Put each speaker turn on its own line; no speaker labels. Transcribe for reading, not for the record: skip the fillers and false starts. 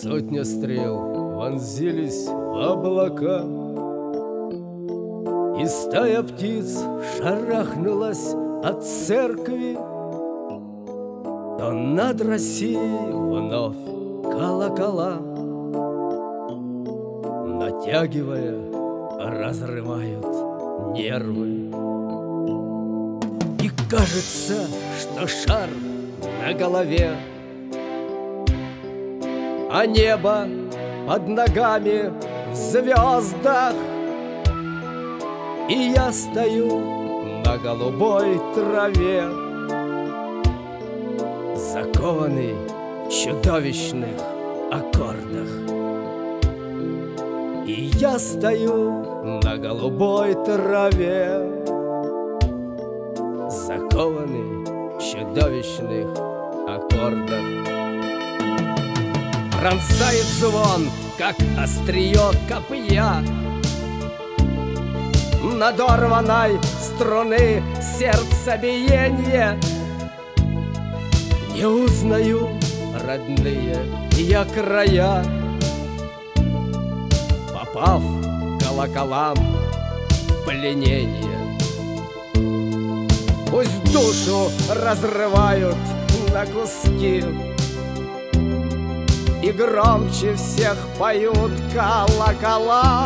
Сотня стрел вонзились в облака, и стая птиц шарахнулась от церкви. То над Россией вновь колокола, натягивая, разрывают нервы. И кажется, что шар на голове, а небо под ногами в звездах. И я стою на голубой траве, закованный в чудовищных аккордах. И я стою на голубой траве, закованный в чудовищных аккордах. Пронзает звон, как острие копья, надорванной струны сердцебиенье. Не узнаю родные я края, попав колоколам в пленение. Пусть душу разрывают на куски, и громче всех поют колокола.